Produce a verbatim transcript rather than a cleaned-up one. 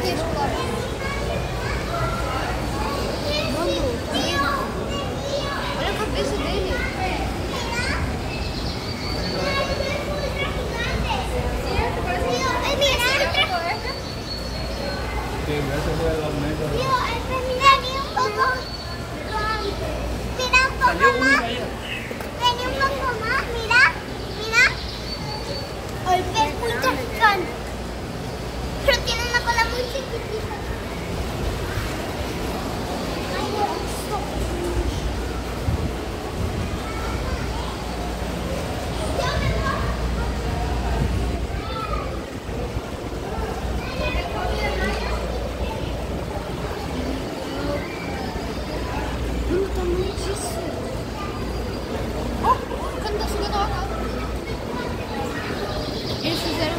Olha a cabeça dele. Salió uno de ahí. Vení un poco más, mira, mira. El pez muy cascán. Pero tiene una cola muy chiquitita. Eles fizeram